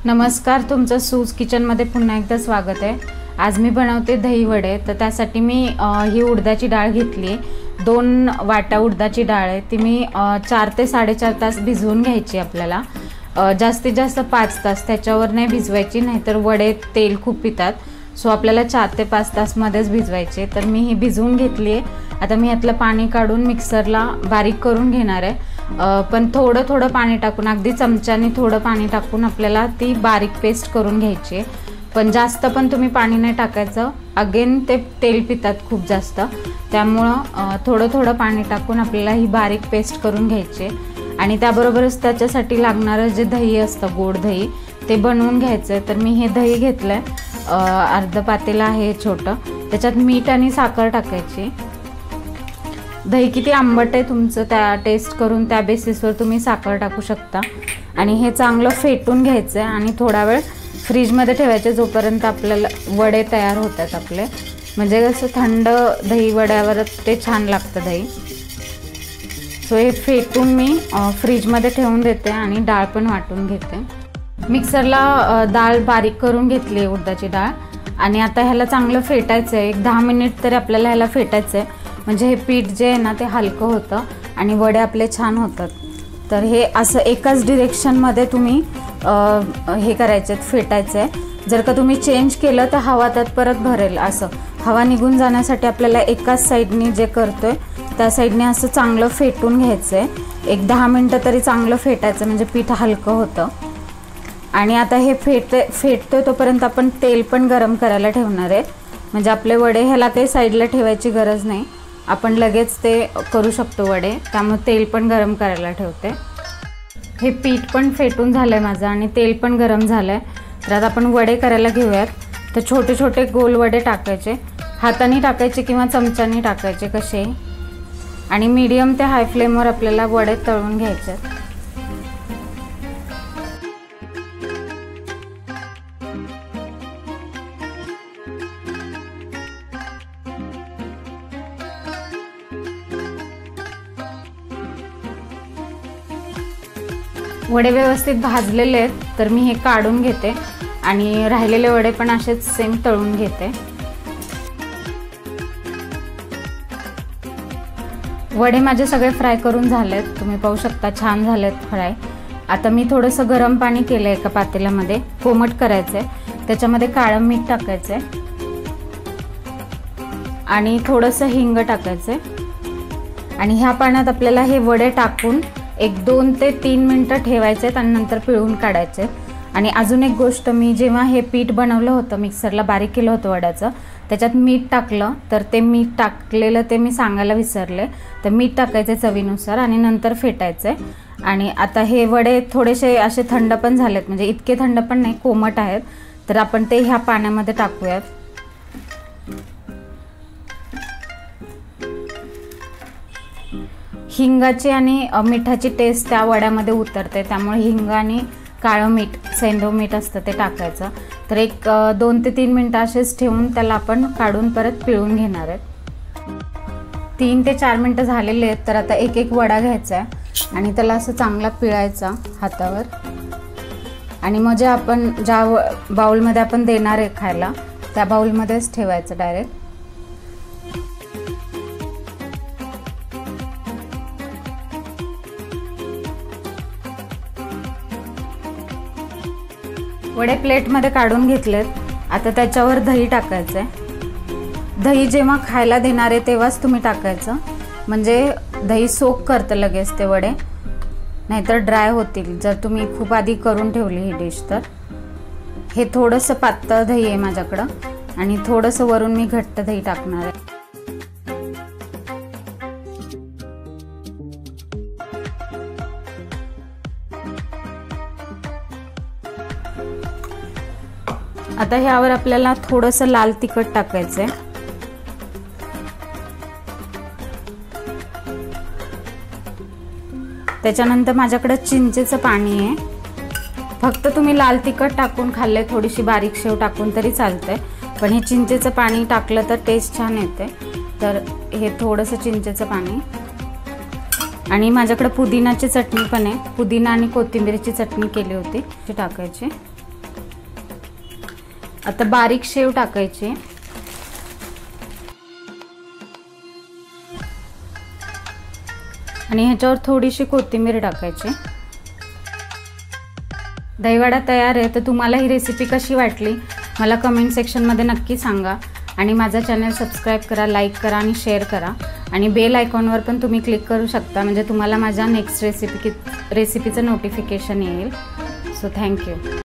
नमस्कार, तुमचं सूज किचनमध्ये पुन्हा एकदा स्वागत आहे। आज मी बनवते दही वडे। तर त्यासाठी मी ही उडदाची डाळ घेतली। 2 वाट्या उडदाची डाळ आहे, ती मी 4 ते 4.5 तास भिजवून घ्यायची। आपल्याला जास्तीत जास्त 5 तास, त्याच्यावर नाही भिजवायची, नाहीतर वडे तेल खूप पितात। सो आपल्याला 4 ते 5 तास मध्येच भिजवायचे। तर मी ही भिजवून घेतली आहे। आता मी यातलं पाणी काढून मिक्सरला बारीक करून घेणार आहे। पण थोडं थोडं पाणी टाकून, अगदी चमच्याने थोडं पाणी टाकून आपल्याला ती बारीक पेस्ट करून घ्यायची आहे। पण जास्त पण तुम्ही पाणी नाही टाकायचं, अगेन ते तेल पितात खूप जास्त, त्यामुळं थोडं थोडं पाणी टाकून आपल्याला ही बारीक पेस्ट करून घ्यायची। आणि त्याबरोबरच त्याच्यासाठी लागणारं जे दही असतं, गोड दही, ते बनवून घ्यायचं आहे। तर मी हे दही घेतलं आहे, अर्ध पातेलं आहे छोटं, त्याच्यात मीठ आणि साखर टाकायची। दही किती आंबट आहे तुमचं त्या टेस्ट करून त्या बेसिसवर तुम्ही साखर टाकू शकता। आणि हे चांगलं फेटून घ्यायचं आहे आणि थोडा वेळ फ्रीजमध्ये ठेवायचे, जोपर्यंत आपल्याला वडे तयार होतात आपले। म्हणजे कसं थंड दही वड्यावरच ते छान लागतं दही। सो हे फेटून मी फ्रीजमध्ये ठेवून देते आणि डाळ पण वाटून घेते। मिक्सरला डाळ बारीक करून घेतली, उडदाची डाळ। आणि आता ह्याला चांगलं फेटायचं आहे, एक 10 मिनिट तरी आपल्याला ह्याला फेटायचं आहे, म्हणजे हे पीठ जे आहे ना ते हलकं होतं आणि वडे आपले छान होतात। तर हे असं एकाच डिरेक्शनमध्ये तुम्ही हे करायचे, फेटायचं आहे। जर का तुम्ही चेंज केलं तर हवा त्यात परत भरेल। असं हवा निघून जाण्यासाठी आपल्याला एकाच साईडने जे करतोय त्या साईडने असं चांगलं फेटून घ्यायचं आहे। एक 10 मिनटं तरी चांगलं फेटायचं, म्हणजे पीठ हलकं होतं। आणि आता हे फेटतोय तोपर्यंत आपण तेल पण गरम करायला ठेवणार आहे। म्हणजे आपले वडे ह्याला काही साईडला ठेवायची गरज नाही, आपण लगेच ते करू शकतो वडे, त्यामुळे तेल पण गरम करायला ठेवते। हे पीठ पण फेटून झालं आहे माझं आणि तेल पण गरम झालं आहे। तर आता आपण वडे करायला घेऊयात। तर छोटे छोटे गोल वडे टाकायचे, हाताने टाकायचे किंवा चमच्याने टाकायचे कसे। आणि मीडियम ते हाय फ्लेमवर आपल्याला वडे तळून घ्यायचे। वडे व्यवस्थित भाजलेले आहेत, तर मी हे काढून घेते आणि राहिलेले वडे पण असेच सेम तळून घेते। वडे माझे सगळे फ्राय करून झालेत, तुम्ही पाहू शकता छान झालेत फ्राय। आता मी थोडंसं गरम पाणी केलं एका पातेल्यामध्ये, कोमट करायचं आहे, त्याच्यामध्ये काळं मीठ टाकायचं आहे आणि थोडंसं हिंग टाकायचं आहे। आणि ह्या पाण्यात आपल्याला हे वडे टाकून एक 2 ते 3 मिनटं ठेवायचे आणि नंतर पिळून काढायचे। आणि अजून एक गोष्ट, मी जेव्हा हे पीठ बनवलं होतं, मिक्सरला बारीक केलं होतं वड्याचं, त्याच्यात मीठ टाकलं, तर ते मीठ टाकलेलं ते मी सांगायला विसरले। तर मीठ टाकायचं चवीनुसार आणि नंतर फेटायचं। आणि आता हे वडे थोडेसे असे थंड पण झालेत, म्हणजे इतके थंड पण नाही, कोमट आहेत। तर आपण ते ह्या पाण्यामध्ये टाकूयात। हिंगाची आणि मिठाची टेस्ट त्या वड्यामध्ये उतरते, त्यामुळे हिंग आणि काळं मीठ, सेंधव मीठ असतं ते टाकायचं। तर एक 2 ते 3 मिनटं असेच ठेवून त्याला आपण काढून परत पिळून घेणार आहेत। 3 ते 4 मिनटं झालेले आहेत। तर आता एक एक वडा घ्यायचा आहे आणि त्याला असं चांगला पिळायचा हातावर। आणि मग जे आपण ज्या बाउलमध्ये आपण देणार आहे खायला, त्या बाउलमध्येच ठेवायचं डायरेक्ट। वडे प्लेटमध्ये काढून घेतलेत। आता त्याच्यावर दही टाकायचं आहे। दही जेव्हा खायला देणार आहे तेव्हाच तुम्ही टाकायचं, म्हणजे दही सोक करतं लगेच ते वडे, नाहीतर ड्राय होतील जर तुम्ही खूप आधी करून ठेवली ही डिश तर। हे थोडंसं पातळ दही आहे माझ्याकडं आणि थोडंसं वरून मी घट्ट दही टाकणार आहे। आता ह्यावर आपल्याला थोडंसं लाल तिखट टाकायचंय। त्याच्यानंतर माझ्याकडे चिंचेचं पाणी आहे। फक्त तुम्ही लाल तिखट टाकून खाल्ले, थोडीशी बारीक शेव टाकून तरी चालतंय, पण हे चिंचेचं पाणी टाकलं तर टेस्ट छान येते। तर हे थोडंसं चिंचेचं पाणी आणि माझ्याकडे पुदिनाची चटणी पण आहे, पुदिना आणि कोथिंबीरची चटणी केली होती ती टाकायची। आता बारीक शेव टाकायची आणि ह्याच्यावर थोडीशी कोथिंबीर टाकायची। दहीवडा तयार आहे। तर तुम्हाला ही रेसिपी कशी वाटली मला कमेंट सेक्शनमध्ये नक्की सांगा आणि माझा चॅनल सबस्क्राईब करा, लाईक करा आणि शेअर करा आणि बेल आयकॉनवर पण तुम्ही क्लिक करू शकता, म्हणजे तुम्हाला माझ्या नेक्स्ट रेसिपीचं नोटिफिकेशन येईल। So thank you.